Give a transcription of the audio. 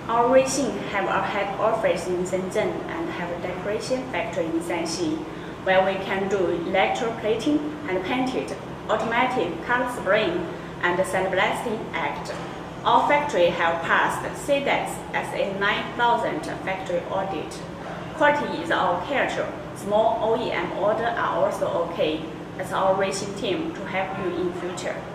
Our racing have a head office in Shenzhen and have a decoration factory in Shanxi, where we can do electroplating and painted, automatic color spraying, and sandblasting act. Our factory have passed CDEX SA 9000 factory audit. Quality is our culture. Small OEM orders are also okay. As our racing team to help you in future.